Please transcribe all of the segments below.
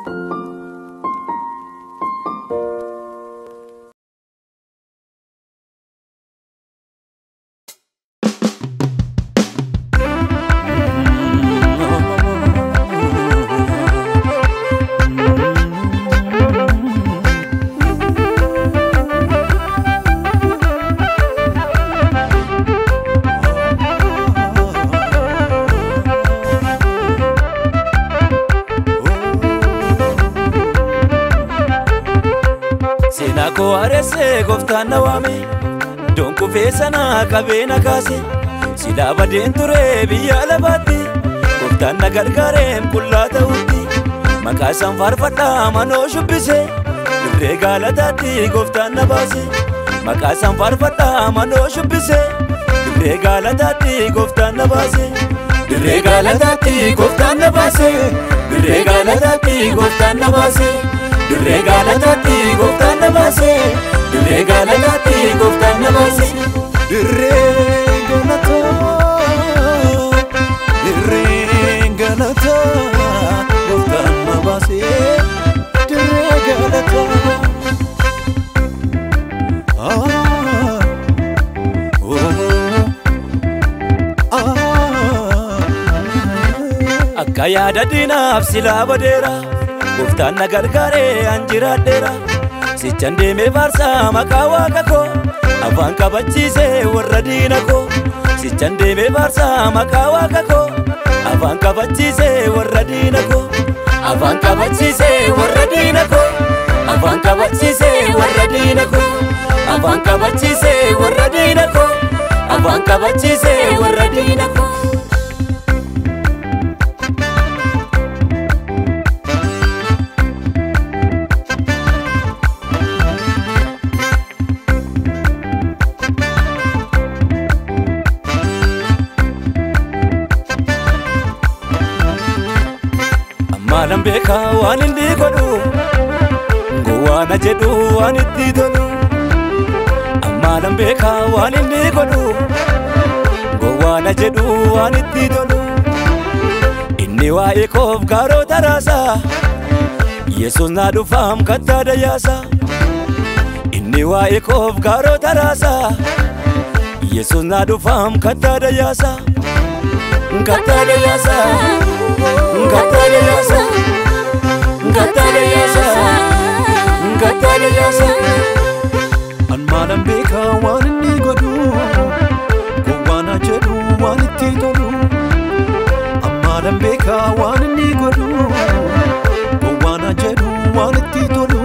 Ko arese goftaan nawame donku feesana qabeena kaase sila badeen ture biyya labaatti goftaan na gargaareem qullaa ta'utti maqaa isaan faarfadha manoo shubbise dirree gaalataatti goftaan na baase maqaa isaan faarfadha manoo shubbise dirree gaalataatti goftaan na baase dirree gaalataatti goftaan na baase dirree gaalataatti goftaan na baase dirree gaalataatti goftaan na baase dirree gaalataatti goftaan na baase dirree gaalata goftaan na baase dirree gaalata akka yaada diinaaf silaa badeera goftaan na gargaare anjiraadheera sichan deemee faarsaa maqaa waaqa koo afaan qabachiise warra diina koo sichan deemee faarsaa maqaa waaqa koo afaan qabachiise warra diina koo afaan qabachiise warra diina koo afaan qabachiise warra diina koo afaan qabachiise warra diina koo afaan qabachiise warra diina koo Malam beka waan inni godhu gowwaana jedhu waan itti tolu malam beka waan inni godhu gowwaana jedhu waan itti tolu inni waa'ee koof gaarota raasaa Yesuus na dhufaam kattaa dayyaasa inni waa'ee koof gaarota raasaa Yesuus na dhufaam kattaa dayyaasa kattaa dayyaasa Gatare yasa, gatare yasa, gatare yasa. An malam beka waan inni godhu, gowwaana jedhu waan itti tolu. An malam beka waan inni godhu, gowwaana jedhu waan itti tolu.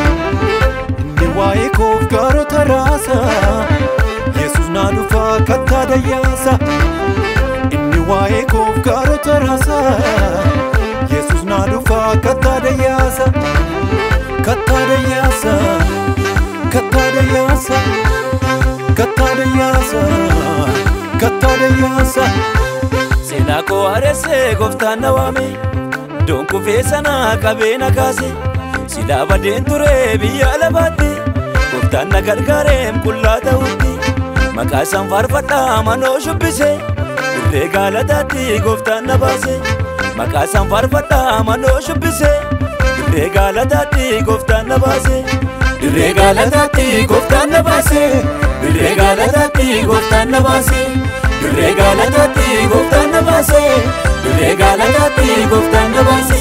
Inni waa'ee koof gaarota raasaa, Yesuus na dhufa kattaa dayyaasa. Inni waa'ee koof gaarota raasaa. Yesuus na dhufa kattaa dayyaasa kattaa dayyaasa kattaa dayyaasa kattaa dayyaasa kattaa dayyaasa seenaa koo arese goftaan na waame donku feesana qabeena kaase silaa badeen ture biyya labaatti goftaan na gargaareem qullaa ta'utti maqaa isaan faarfadha manoo shubbise dirree gaalataatti goftaan na baase maqaa isaan faarfadha manoo shubbise dirree gaalataatti goftaan na baase dirree gaalataatti goftaan na baase dirree gaalataatti goftaan na baase dirree gaalataatti goftaan na baase dirree gaalataatti goftaan na baase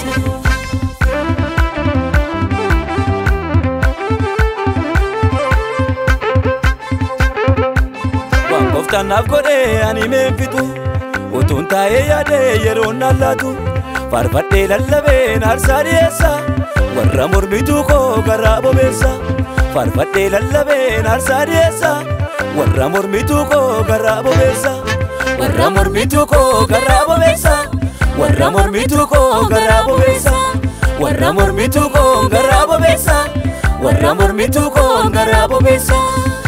waan goftaan naaf godhe ani meenfitu utuun taa'ee yaade yeroon nallaatu faarfadhee lallabeen aarsaa dhiyeessa warra mormituu koo garaa bobeessa faarfadhee lallabeen aarsaa dhiyeessa warra mormituu koo garaa bobeessa warra mormituu koo garaa bobeessa warra mormituu koo garaa bobeessa warra mormituu koo garaa bobeessa warra mormituu koo garaa bobeessa